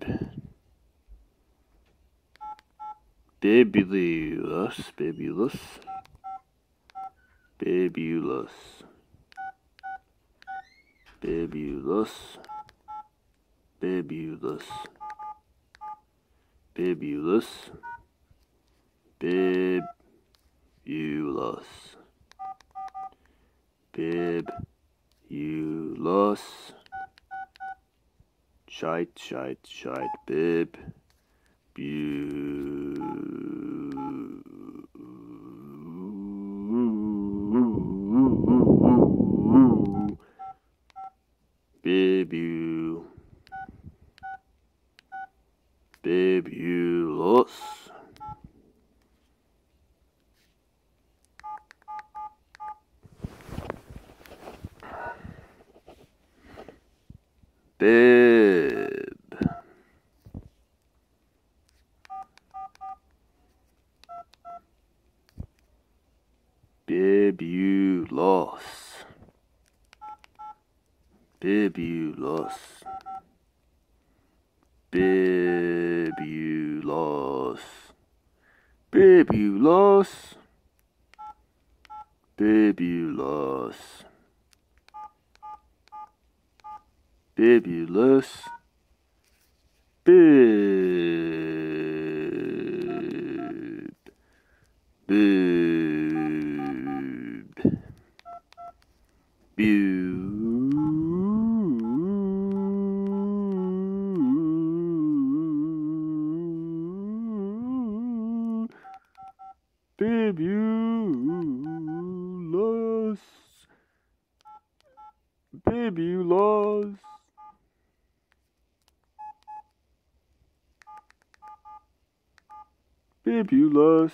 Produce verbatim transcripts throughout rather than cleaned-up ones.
Bib. Bibulous. Bibulous. Bibulous. Bibulous. Bibulous. Bibulous. Bibulous. Bibulous. Shite, shite, shite, bib. Bu. Bibu. Bibulous. Bib. Bibulous. Bibulous. Bibulous. Bibulous. Bibulous. Bibulous. Bib. Bib. Bu. Bibulous. Bibulous. Bibulous.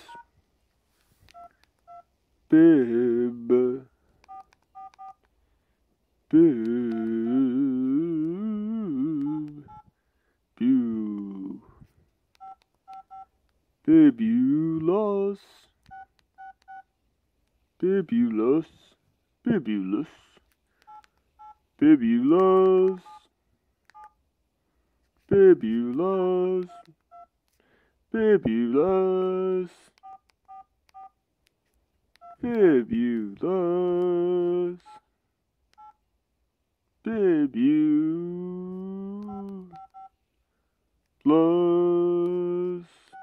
Bib. Bib. Bu. Bibulous. Bibulous. Bibulous. Bibulous. Bibulous. Bibulous. Bibulous. Bibulous.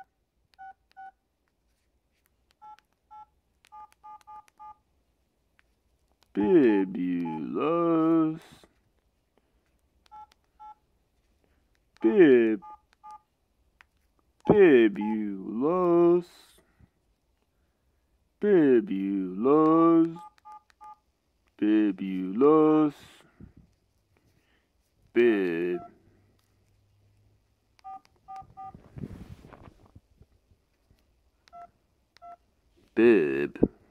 Bibulous. Bib. Bibulous. Bibulous. Bibulous. Bib. Bib.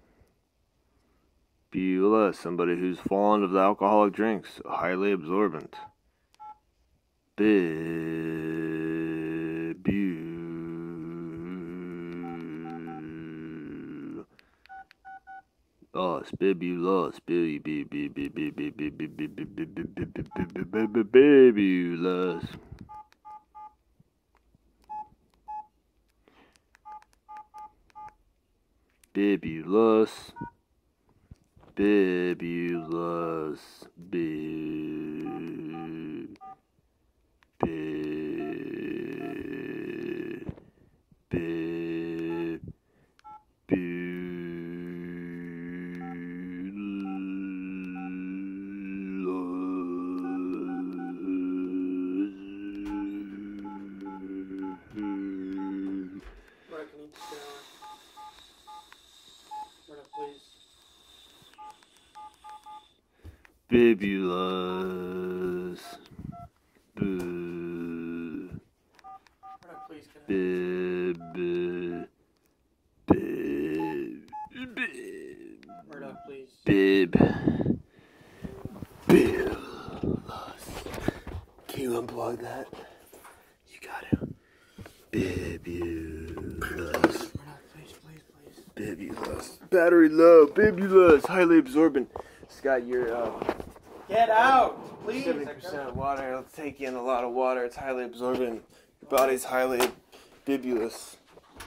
Bibulous, somebody who's fond of the alcoholic drinks, highly absorbent. Bib. Bu. Los, bibulous, baby, baby, baby, baby, baby, babulous. Bibulous. Bibulous. Bib. Bib. Bib. Bibulous. Boo. Bib. Bib. Murdoch, please. Bib. Bibulous. Can you unplug that? You got it. Bibulous. Murdoch, please, please, please. Bibulous. Battery low. Bibulous. Highly absorbent. Scott, you're, uh... Get out! please. seventy percent water. It'll take in a lot of water. It's highly absorbent. Your body's highly bibulous.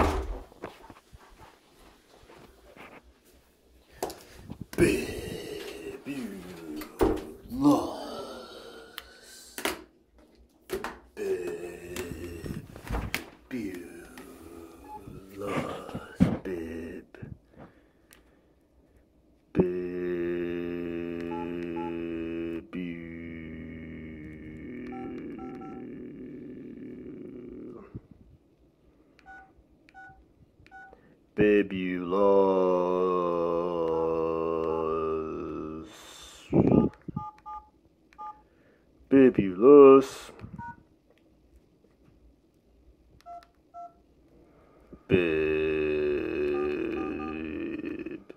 Bibulous. Bibulous. Bib.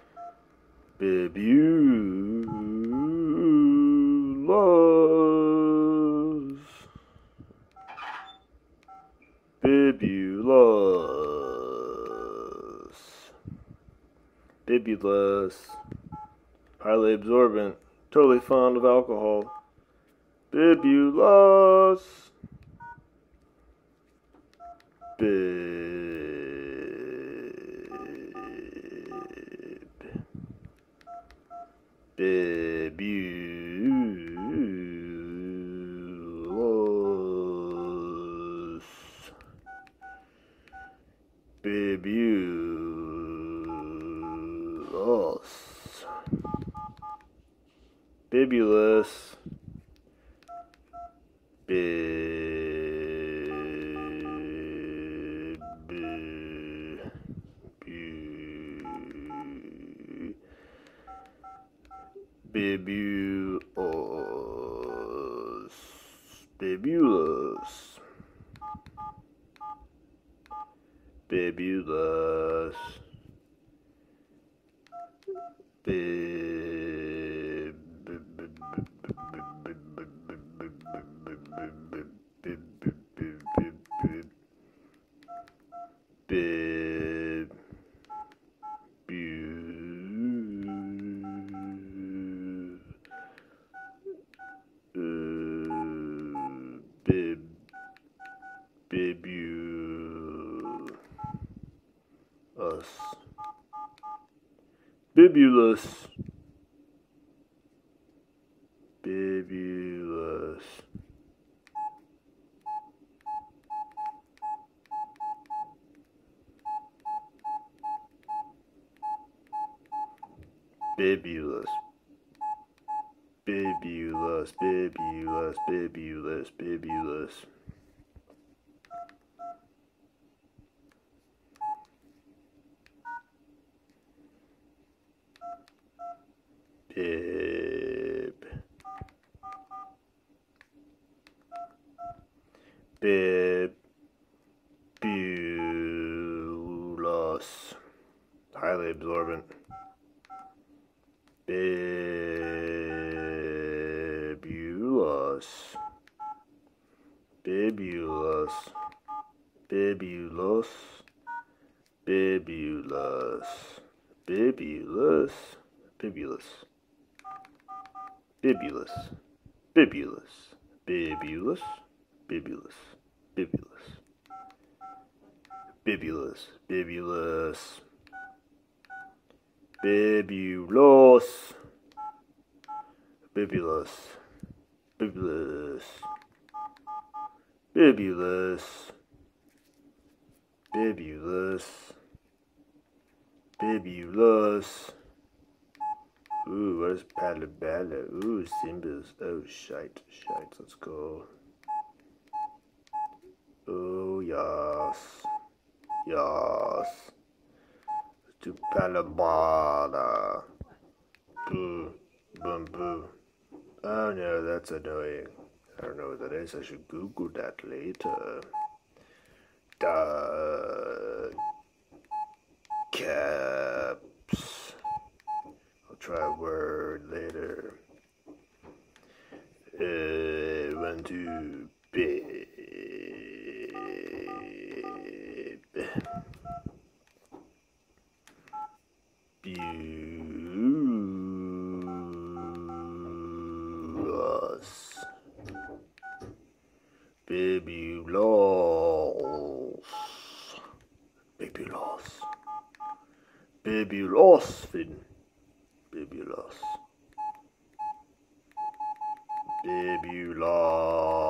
Bibulous. Bibulous. Bibulous. Highly absorbent. Totally fond of alcohol. Bibulous. Bib. Bibulous. Bibulous. Bibulous. Bib. Bibulous. Bibulous. Bibulous. Bib. Bib. Bib. Bibulous. Bibulous. Bibulous. Bibulous. Bibulous. Bibulous. Bibulous. Bibulous. Bib. Bibulous. Highly absorbent. Bibulous. Bibulous. Bibulous. Bibulous. Bibulous. Bibulous. Bibulous. Bibulous. Bibulous. Bibulous. Bibulous. Bibulous. Bibulous. Bibulous. Bibulous. Bibulous. Bibulous. Bibulous. Bibulous. Ooh, what is Palabala? Ooh, Simbas. Oh, shite, shite. Let's go. Oh, yes. Yes. To Palabala. Boo. Boom, boo. Oh, no, that's annoying. I don't know what that is. I should Google that later. Duh. Caps. I'll try a word later. Uh, one, two, bib. Bibulous. Bibulous. Bibulous. Bibulous, Finn. Bibulous. Bibulous.